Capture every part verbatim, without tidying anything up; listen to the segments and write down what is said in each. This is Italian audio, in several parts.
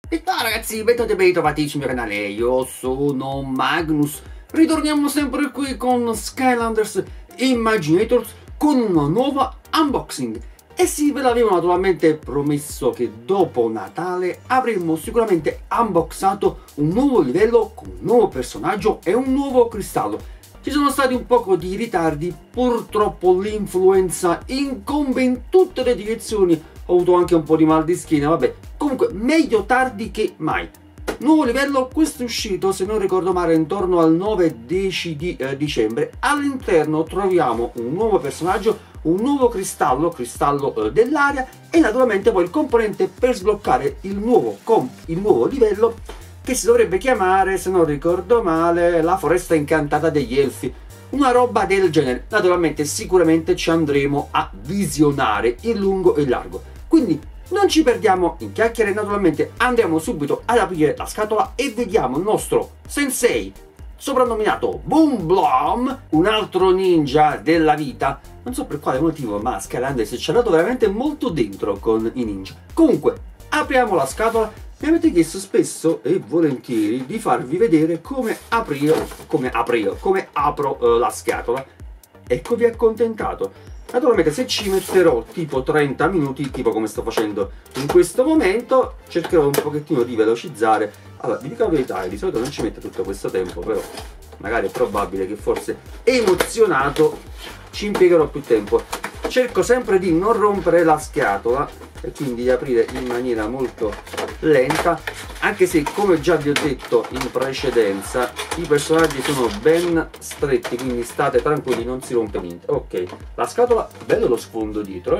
E ciao ragazzi, bentornati ben ritrovati sul mio canale, io sono Magnus. Ritorniamo sempre qui con Skylanders Imaginators con una nuova unboxing. E sì, ve l'avevo naturalmente promesso che dopo Natale avremmo sicuramente unboxato un nuovo livello con un nuovo personaggio e un nuovo cristallo. Ci sono stati un poco di ritardi, purtroppo l'influenza incombe in tutte le direzioni, ho avuto anche un po' di mal di schiena, vabbè, comunque meglio tardi che mai. Nuovo livello, questo è uscito, se non ricordo male, intorno al nove dieci di eh, dicembre. All'interno troviamo un nuovo personaggio, un nuovo cristallo, cristallo eh, dell'aria, e naturalmente poi il componente per sbloccare il nuovo, comp il nuovo livello, che si dovrebbe chiamare, se non ricordo male, la foresta incantata degli elfi. Una roba del genere. Naturalmente sicuramente ci andremo a visionare in lungo e in largo. Quindi non ci perdiamo in chiacchiere, naturalmente andiamo subito ad aprire la scatola e vediamo il nostro sensei, soprannominato Boom Blom, un altro ninja della vita. Non so per quale motivo, ma Skylanders ci ha dato veramente molto dentro con i ninja. Comunque, apriamo la scatola. Mi avete chiesto spesso e volentieri di farvi vedere come aprire, come aprire, come apro eh, la scatola. Ecco, vi accontentato. Naturalmente se ci metterò tipo trenta minuti, tipo come sto facendo in questo momento, cercherò un pochettino di velocizzare. Allora, vi dico la verità, di solito non ci mette tutto questo tempo, però magari è probabile che forse emozionato ci impiegherò più tempo. Cerco sempre di non rompere la scatola e quindi di aprire in maniera molto lenta, anche se, come già vi ho detto in precedenza, i personaggi sono ben stretti, quindi state tranquilli, non si rompe niente. Ok, la scatola, bello lo sfondo dietro, eh?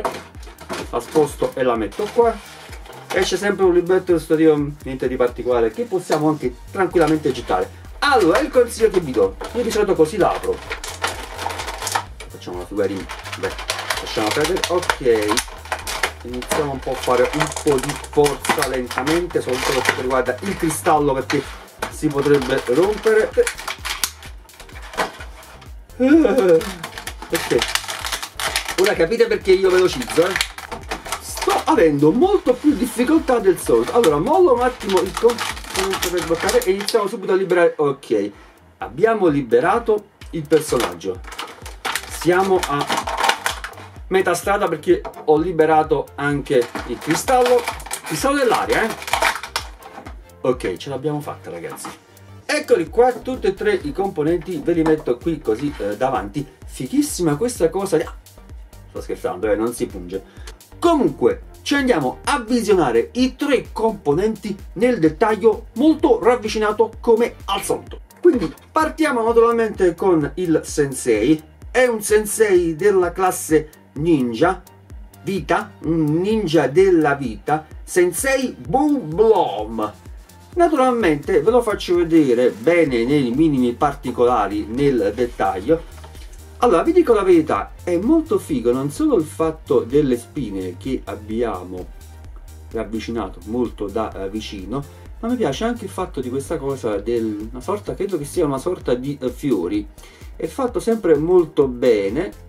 La sposto e la metto qua. Esce sempre un libretto di studio, niente di particolare, che possiamo anche tranquillamente gettare. Allora, il consiglio che vi do, io di solito così la apro. Facciamo una figurina, beh, lasciamo perdere, ok. Iniziamo un po' a fare un po' di forza lentamente, soprattutto per quanto riguarda il cristallo, perché si potrebbe rompere. Ok, ora capite perché io velocizzo, eh? Sto avendo molto più difficoltà del solito. Allora, mollo un attimo il componente per bloccare e iniziamo subito a liberare. Ok, abbiamo liberato il personaggio, siamo a metà strada perché ho liberato anche il cristallo, cristallo dell'aria, eh? Ok, ce l'abbiamo fatta ragazzi. Eccoli qua, tutti e tre i componenti, ve li metto qui così eh, davanti. Fighissima questa cosa. Ah, sto scherzando, eh, non si punge. Comunque, ci andiamo a visionare i tre componenti nel dettaglio, molto ravvicinato come al solito. Quindi partiamo naturalmente con il sensei. È un sensei della classe ninja vita, un ninja della vita, Sensei Boom Blom. Naturalmente ve lo faccio vedere bene nei minimi particolari, nel dettaglio. Allora, vi dico la verità, è molto figo non solo il fatto delle spine che abbiamo ravvicinato molto da uh, vicino, ma mi piace anche il fatto di questa cosa del, una sorta, credo che sia una sorta di uh, fiori. È fatto sempre molto bene.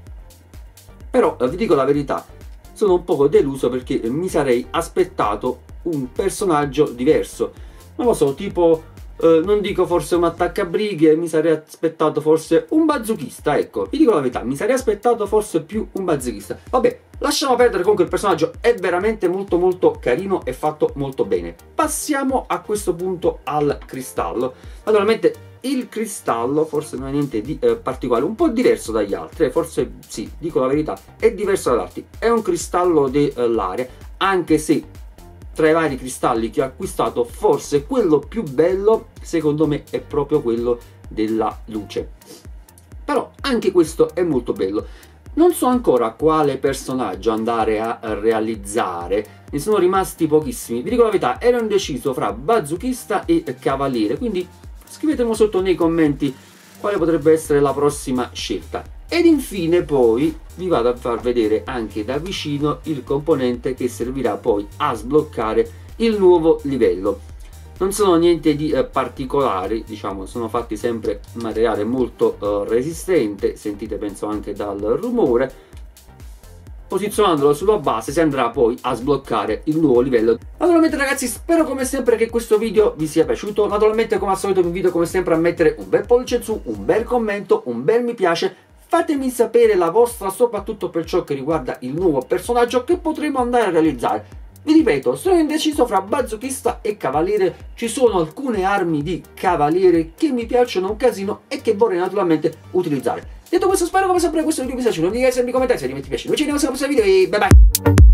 Però vi dico la verità, sono un poco deluso perché mi sarei aspettato un personaggio diverso. Non lo so, tipo, eh, non dico forse un attaccabrighe, mi sarei aspettato forse un bazoochista, ecco. Vi dico la verità, mi sarei aspettato forse più un bazoochista. Vabbè, lasciamo perdere, comunque il personaggio è veramente molto molto carino e fatto molto bene. Passiamo a questo punto al cristallo. Naturalmente il cristallo forse non è niente di eh, particolare, un po' diverso dagli altri, forse sì, dico la verità, è diverso dagli altri. È un cristallo dell'aria, anche se tra i vari cristalli che ho acquistato forse quello più bello secondo me è proprio quello della luce. Però anche questo è molto bello. Non so ancora quale personaggio andare a realizzare, ne sono rimasti pochissimi. Vi dico la verità, ero indeciso fra bazoochista e cavaliere, quindi scrivetemi sotto nei commenti quale potrebbe essere la prossima scelta. Ed infine poi vi vado a far vedere anche da vicino il componente che servirà poi a sbloccare il nuovo livello. Non sono niente di eh, particolari, diciamo, sono fatti sempre in materiale molto eh, resistente, sentite penso anche dal rumore. posizionandolo sulla base si andrà poi a sbloccare il nuovo livello. Naturalmente ragazzi, spero come sempre che questo video vi sia piaciuto. Naturalmente come al solito vi invito come sempre a mettere un bel pollice in su, un bel commento, un bel mi piace. Fatemi sapere la vostra, soprattutto per ciò che riguarda il nuovo personaggio che potremo andare a realizzare. Vi ripeto, sono indeciso fra bazoochista e cavaliere. Ci sono alcune armi di cavaliere che mi piacciono un casino e che vorrei naturalmente utilizzare. Detto questo, spero come sempre questo video vi sia piaciuto. Non dimenticate di commentare se vi piace. Noi ci vediamo al prossimo video e bye bye.